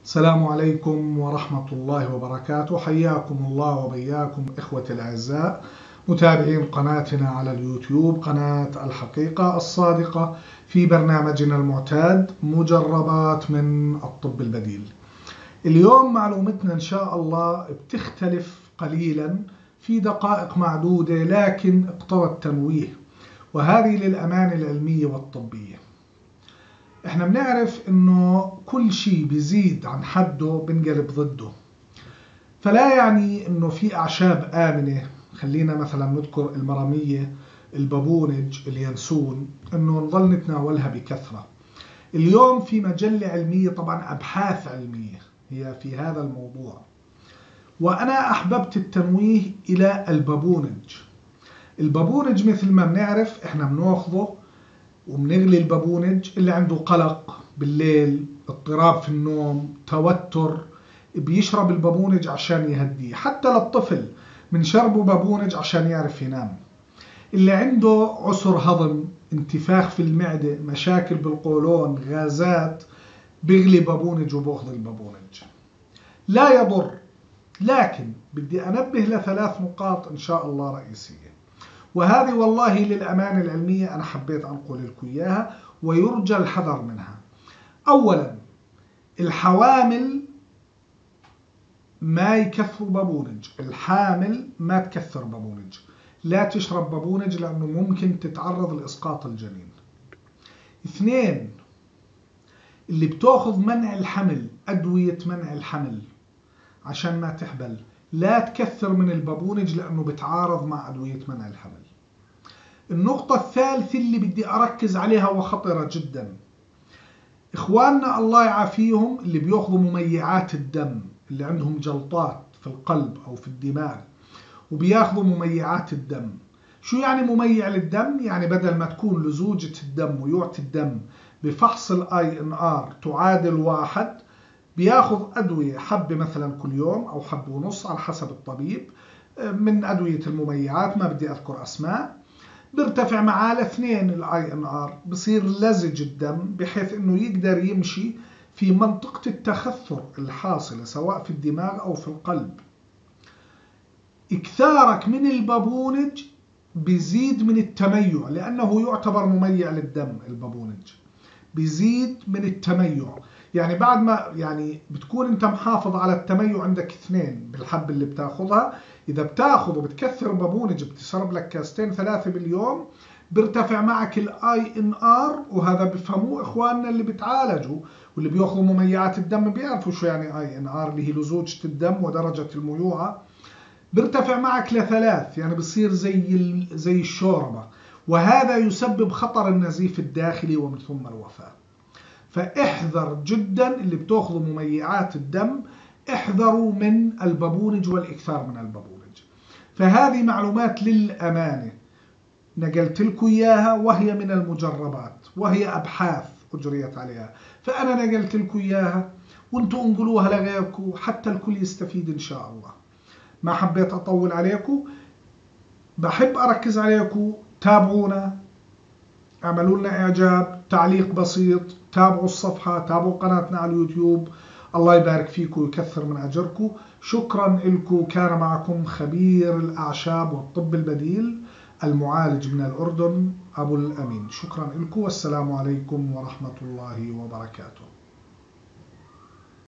السلام عليكم ورحمة الله وبركاته. حياكم الله وبياكم إخوتي الأعزاء متابعين قناتنا على اليوتيوب، قناة الحقيقة الصادقة، في برنامجنا المعتاد مجربات من الطب البديل. اليوم معلومتنا إن شاء الله بتختلف قليلا في دقائق معدودة، لكن اقتضى التنويه، وهذه للأمانة العلمية والطبية. احنا بنعرف انه كل شيء بيزيد عن حده بنقلب ضده، فلا يعني انه في اعشاب امنه، خلينا مثلا نذكر المراميه، البابونج، اليانسون، انه نظل نتناولها بكثره. اليوم في مجله علميه، طبعا ابحاث علميه هي في هذا الموضوع، وانا احببت التنويه الى البابونج. البابونج مثل ما بنعرف احنا بناخذه وبنغلي البابونج. اللي عنده قلق بالليل، اضطراب في النوم، توتر، بيشرب البابونج عشان يهديه. حتى للطفل بنشربه بابونج عشان يعرف ينام. اللي عنده عسر هضم، انتفاخ في المعدة، مشاكل بالقولون، غازات، بيغلي بابونج وباخذ البابونج. لا يضر، لكن بدي أنبه لثلاث نقاط إن شاء الله رئيسية، وهذه والله للأمانة العلمية أنا حبيت أنقل لكم إياها ويرجى الحذر منها. أولا، الحوامل ما يكثروا بابونج، الحامل ما تكثر بابونج، لا تشرب بابونج لأنه ممكن تتعرض لإسقاط الجنين. اثنين، اللي بتاخذ منع الحمل، أدوية منع الحمل عشان ما تحبل، لا تكثر من البابونج لأنه بتعارض مع أدوية منع الحمل. النقطة الثالثة اللي بدي أركز عليها وخطرة جدا، إخواننا الله يعافيهم اللي بياخذوا مميعات الدم، اللي عندهم جلطات في القلب أو في الدماغ وبياخذوا مميعات الدم. شو يعني مميع للدم؟ يعني بدل ما تكون لزوجة الدم ويعطي الدم بفحص INR تعادل 1، بياخذ أدوية، حبة مثلا كل يوم أو حبة ونص على حسب الطبيب من أدوية المميعات، ما بدي أذكر أسماء. بيرتفع معاه ل2 INR، بصير لزج الدم بحيث انه يقدر يمشي في منطقة التخثر الحاصلة سواء في الدماغ او في القلب. اكثارك من البابونج بيزيد من التميع، لانه يعتبر مميع للدم. البابونج بيزيد من التميع، يعني بعد ما بتكون انت محافظ على التميع، عندك 2 بالحب اللي بتاخذها. اذا بتاخذ وبتكثر بابونج، بتشرب لك كاستين 3 باليوم، بيرتفع معك INR، وهذا بفهموه اخواننا اللي بتعالجوا واللي بياخذوا مميعات الدم، بيعرفوا شو يعني INR اللي هي لزوجة الدم ودرجة الميوعة. بيرتفع معك ل3، يعني بصير زي الشوربة، وهذا يسبب خطر النزيف الداخلي ومن ثم الوفاة. فاحذر جدا اللي بتاخذوا مميعات الدم، احذروا من البابونج والاكثار من البابونج. فهذه معلومات للأمانة نقلت لكم إياها، وهي من المجربات، وهي أبحاث أجريت عليها، فأنا نقلت لكم إياها وانتم انقلوها لغيركم حتى الكل يستفيد إن شاء الله. ما حبيت أطول عليكم، بحب أركز عليكم. تابعونا، اعملوا لنا إعجاب، تعليق بسيط، تابعوا الصفحة، تابعوا قناتنا على اليوتيوب. الله يبارك فيكم ويكثر من أجركم. شكرا لكم. كان معكم خبير الأعشاب والطب البديل المعالج من الأردن، أبو الأمين. شكرا لكم، والسلام عليكم ورحمة الله وبركاته.